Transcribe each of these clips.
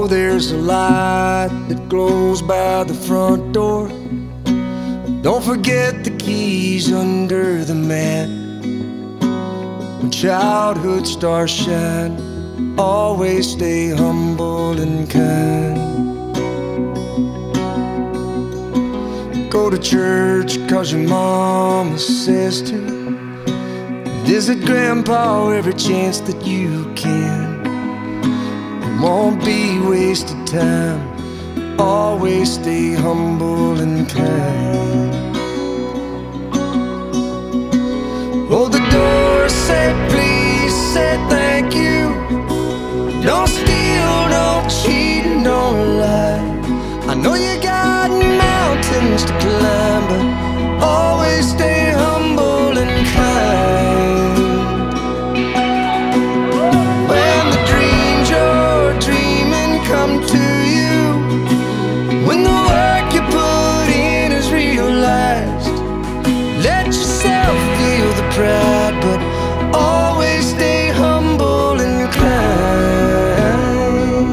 know there's a light that glows by the front door. Don't forget the keys under the mat. When childhood stars shine, always stay humble and kind. Go to church 'cause your mama says to. Visit grandpa every chance that you can. It won't be wasted time. Always stay humble and kind. Hold the door, say please, say thank you. Don't steal, don't cheat, and don't lie. I know you got mountains to climb, but always stay humble and kind. When the dreams you're dreaming come to you, when the work you put in is realized, let yourself feel the pride, but always stay humble and kind.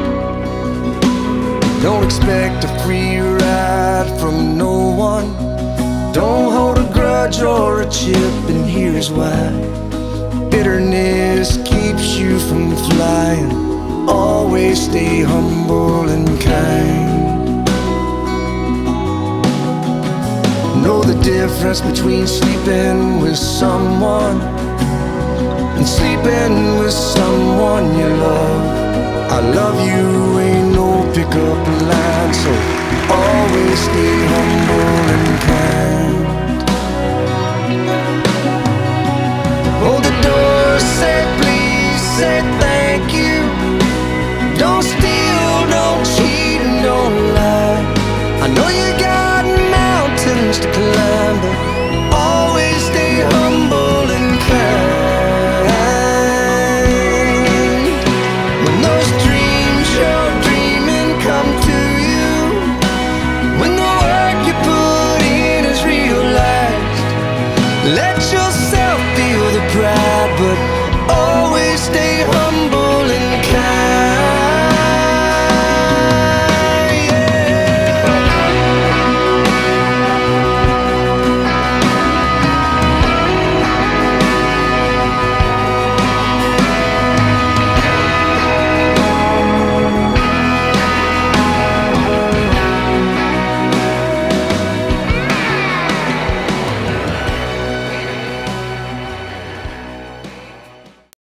Don't expect a free ride from no one. Don't hold a grudge or a chip, and here's why. Bitterness keeps you from flying. Always stay humble and kind. Know the difference between sleeping with someone and sleeping with